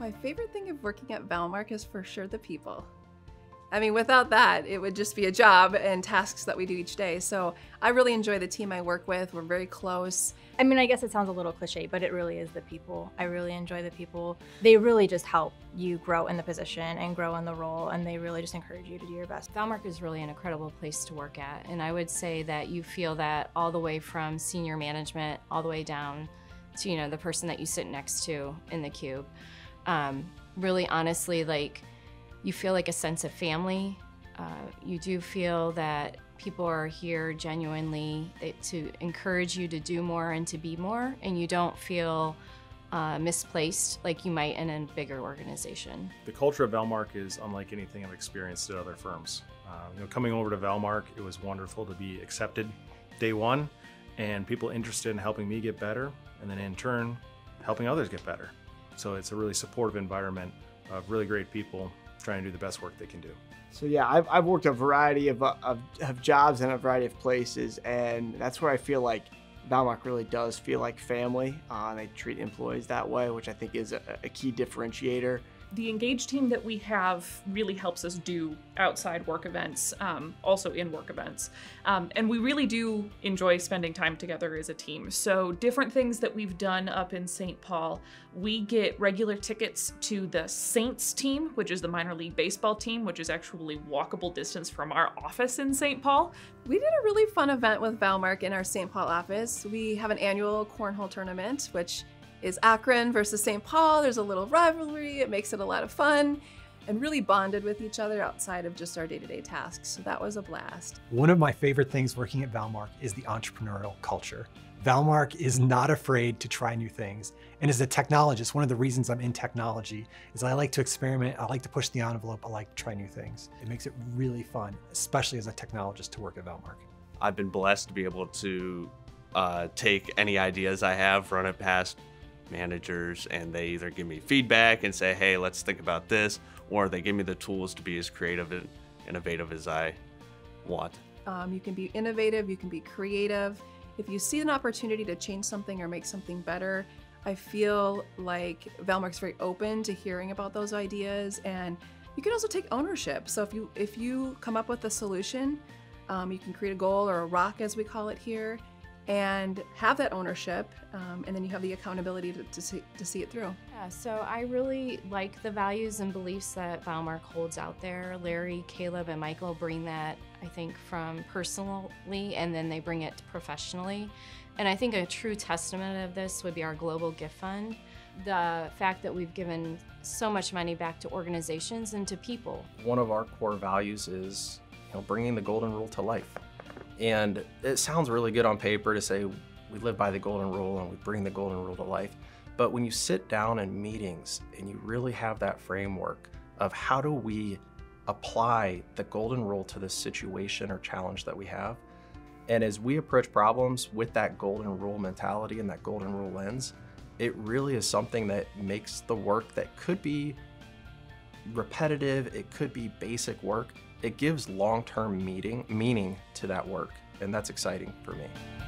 My favorite thing of working at Valmark is for sure the people. I mean, without that, it would just be a job and tasks that we do each day. So I really enjoy the team I work with. We're very close. I mean, I guess it sounds a little cliche, but it really is the people. I really enjoy the people. They really just help you grow in the position and grow in the role, and they really just encourage you to do your best. Valmark is really an incredible place to work at, and I would say that you feel that all the way from senior management all the way down to, you know, the person that you sit next to in the cube. Really, honestly, like, you feel like a sense of family. You do feel that people are here genuinely to encourage you to do more and to be more, and you don't feel misplaced like you might in a bigger organization. The culture of Valmark is unlike anything I've experienced at other firms. Coming over to Valmark, it was wonderful to be accepted day one, and people interested in helping me get better, and then in turn, helping others get better. So it's a really supportive environment of really great people trying to do the best work they can do. So yeah, I've worked a variety of jobs in a variety of places, and that's where I feel like Valmark really does feel like family. They treat employees that way, which I think is a key differentiator. The engaged team that we have really helps us do outside work events, also in work events. And we really do enjoy spending time together as a team. So different things that we've done up in St. Paul, we get regular tickets to the Saints team, which is the minor league baseball team, which is actually walkable distance from our office in St. Paul. We did a really fun event with Valmark in our St. Paul office. We have an annual cornhole tournament, which is Akron versus St. Paul. There's a little rivalry. It makes it a lot of fun, and really bonded with each other outside of just our day-to-day tasks. So that was a blast. One of my favorite things working at Valmark is the entrepreneurial culture. Valmark is not afraid to try new things. And as a technologist, one of the reasons I'm in technology is I like to experiment, I like to push the envelope, I like to try new things. It makes it really fun, especially as a technologist, to work at Valmark. I've been blessed to be able to take any ideas I have, run it past managers, and they either give me feedback and say, hey, let's think about this, or they give me the tools to be as creative and innovative as I want. You can be innovative, you can be creative. If you see an opportunity to change something or make something better, I feel like Valmark's very open to hearing about those ideas, and you can also take ownership. So if you come up with a solution, you can create a goal, or a rock as we call it here, and have that ownership, and then you have the accountability to see it through. Yeah, so I really like the values and beliefs that Valmark holds out there. Larry, Caleb, and Michael bring that, I think, from personally, and then they bring it professionally. And I think a true testament of this would be our Global Gift Fund. The fact that we've given so much money back to organizations and to people. One of our core values is, bringing the golden rule to life. And it sounds really good on paper to say we live by the golden rule and we bring the golden rule to life. But when you sit down in meetings and you really have that framework of how do we apply the golden rule to the situation or challenge that we have, and as we approach problems with that golden rule mentality and that golden rule lens, it really is something that makes the work that could be repetitive, it could be basic work, it gives long-term meaning to that work, and that's exciting for me.